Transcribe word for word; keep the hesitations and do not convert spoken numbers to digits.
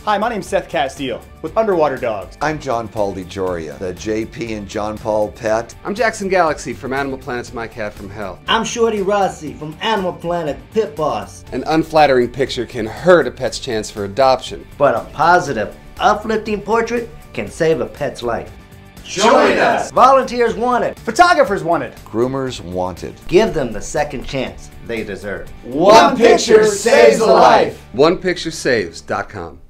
Hi, my name's Seth Castile with Underwater Dogs. I'm John Paul DiGioria, the J P and John Paul pet. I'm Jackson Galaxy from Animal Planet's My Cat from Hell. I'm Shorty Rossi from Animal Planet Pit Boss. An unflattering picture can hurt a pet's chance for adoption. But a positive, uplifting portrait can save a pet's life. Join us! Volunteers wanted. Photographers wanted. Groomers wanted. Give them the second chance they deserve. One picture saves a life. one picture saves dot com